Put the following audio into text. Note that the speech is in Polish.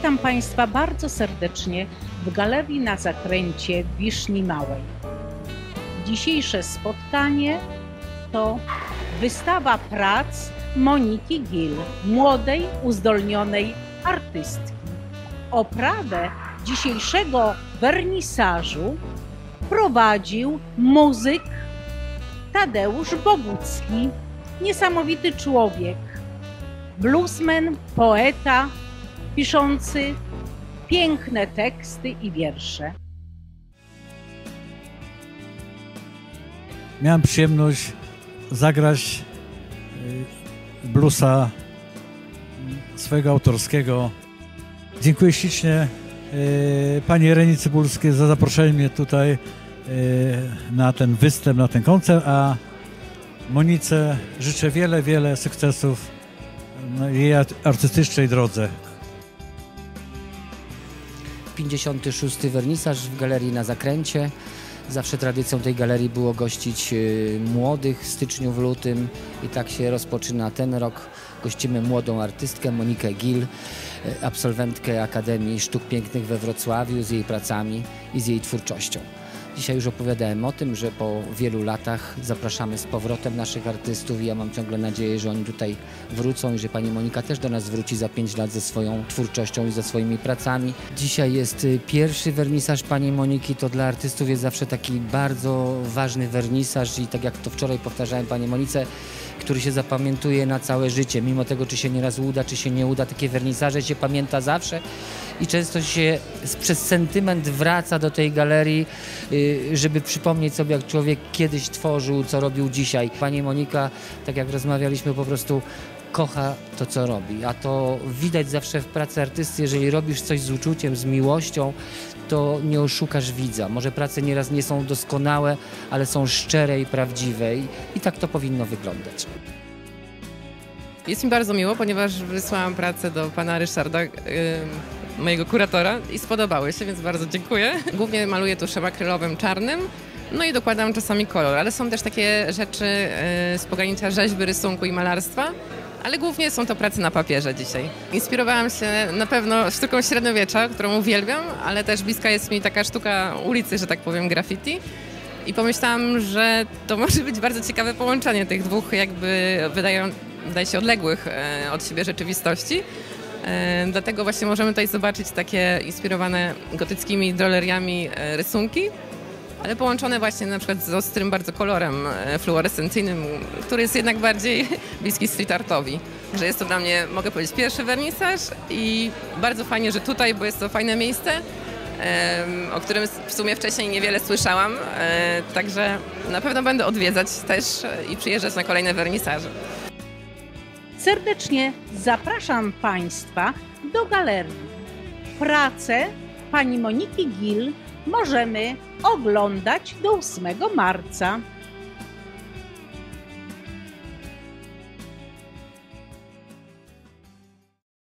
Witam Państwa bardzo serdecznie w Galerii na Zakręcie Wiszni Małej. Dzisiejsze spotkanie to wystawa prac Moniki Gil, młodej, uzdolnionej artystki. Oprawę dzisiejszego wernisażu prowadził muzyk Tadeusz Bogucki, niesamowity człowiek, bluesman, poeta, piszący piękne teksty i wiersze. Miałem przyjemność zagrać bluesa swojego autorskiego. Dziękuję ślicznie pani Irenie Cybulskiej za zaproszenie mnie tutaj na ten występ, na ten koncert, a Monice życzę wiele sukcesów na jej artystycznej drodze. 56. wernisaż w Galerii na Zakręcie. Zawsze tradycją tej galerii było gościć młodych w styczniu, w lutym i tak się rozpoczyna ten rok. Gościmy młodą artystkę Monikę Gil, absolwentkę Akademii Sztuk Pięknych we Wrocławiu z jej pracami i z jej twórczością. Dzisiaj już opowiadałem o tym, że po wielu latach zapraszamy z powrotem naszych artystów i ja mam ciągle nadzieję, że oni tutaj wrócą i że pani Monika też do nas wróci za 5 lat ze swoją twórczością i ze swoimi pracami. Dzisiaj jest pierwszy wernisaż pani Moniki, to dla artystów jest zawsze taki bardzo ważny wernisaż i tak jak to wczoraj powtarzałem pani Monice, który się zapamiętuje na całe życie, mimo tego, czy się nieraz uda, czy się nie uda, takie wernisaże się pamięta zawsze i często się przez sentyment wraca do tej galerii, żeby przypomnieć sobie, jak człowiek kiedyś tworzył, co robił dzisiaj. Pani Monika, tak jak rozmawialiśmy, po prostu kocha to, co robi, a to widać zawsze w pracy artysty, jeżeli robisz coś z uczuciem, z miłością, to nie oszukasz widza. Może prace nieraz nie są doskonałe, ale są szczere i prawdziwe i tak to powinno wyglądać. Jest mi bardzo miło, ponieważ wysłałam pracę do pana Ryszarda, mojego kuratora i spodobały się, więc bardzo dziękuję. Głównie maluję tuszem akrylowym czarnym, no i dokładam czasami kolor, ale są też takie rzeczy z pogranicza rzeźby, rysunku i malarstwa, ale głównie są to prace na papierze dzisiaj. Inspirowałam się na pewno sztuką średniowiecza, którą uwielbiam, ale też bliska jest mi taka sztuka ulicy, że tak powiem, graffiti. I pomyślałam, że to może być bardzo ciekawe połączenie tych dwóch jakby wydaje się odległych od siebie rzeczywistości. Dlatego właśnie możemy tutaj zobaczyć takie inspirowane gotyckimi droleriami rysunki, ale połączone właśnie na przykład z ostrym bardzo kolorem fluorescencyjnym, który jest jednak bardziej bliski street artowi. Że jest to dla mnie, mogę powiedzieć, pierwszy wernisaż i bardzo fajnie, że tutaj, bo jest to fajne miejsce, o którym w sumie wcześniej niewiele słyszałam, także na pewno będę odwiedzać też i przyjeżdżać na kolejne wernisaże. Serdecznie zapraszam Państwa do galerii. Pracę pani Moniki Gil możemy oglądać do 8 marca.